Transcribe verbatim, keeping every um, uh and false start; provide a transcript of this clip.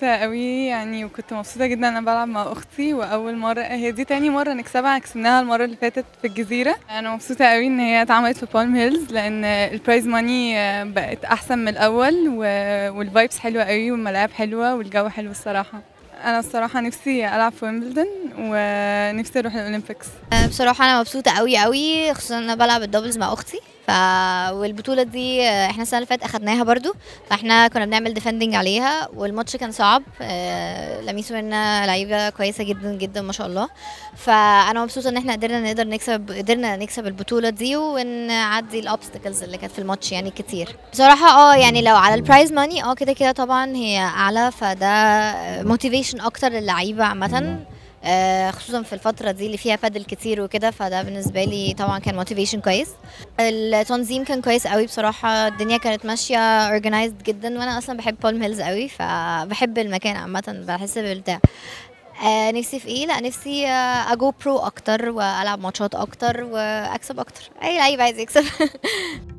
مبسوطة أوي يعني، وكنت مبسوطة جدًا أنا بالعب مع أختي، وأول مرة هي دي تاني مرة نكسبها، كسبناها المرة اللي فاتت في الجزيرة. أنا مبسوطة أوي إن هي اتعملت في بالم هيلز لأن الprize money بقت أحسن من الأول و والvibes حلوة أوي والملاعب حلوة والجو حلو الصراحة. أنا الصراحة نفسي ألعب في ويمبلدون ونفسي أروح الأولمبيكس. بصراحة أنا مبسوطة أوي أوي، خصوصًا إن أنا بالعب الدبلز مع أختي، ف والبطولة دي إحنا السنة اللي فاتت أخدناها برضه، فإحنا كنا بنعمل defending عليها والماتش كان صعب. آآ لميس ومنى لعيبة كويسة جدًا جدًا ما شاء الله، فأنا مبسوطة إن إحنا قدرنا نقدر نكسب قدرنا نكسب البطولة دي ونعدي الobstacles اللي كانت في الماتش يعني كتير. بصراحة آه يعني لو على الprize money آه كده كده طبعًا هي أعلى، فده motivation أكتر للعيبة عامةً. آآ خصوصًا في الفترة دي اللي فيها بادل كتير وكده، فده بالنسبة لي طبعًا كان motivation كويس. التنظيم كان كويس أوي بصراحة، الدنيا كانت ماشية organized جدًا، وأنا أصلًا باحب بالم هيلز أوي، فباحب المكان عامةً، باحس بالبتاع. آآ نفسي في إيه؟ لأ نفسي أgo pro أكتر وألعب ماتشات أكتر وأكسب أكتر، أي لعيب عايز يكسب.